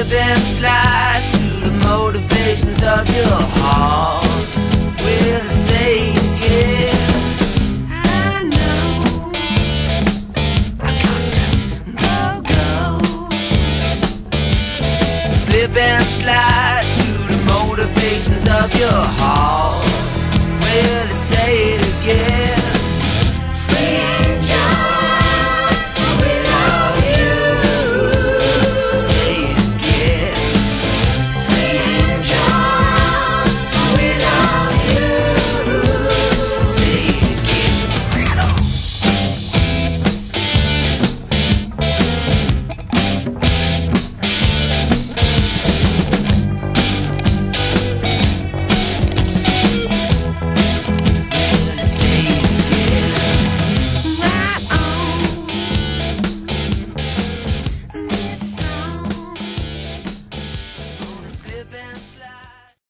Slip and slide to the motivations of your heart. Will it say again? I know I got to go. Slip and slide to the motivations of your heart.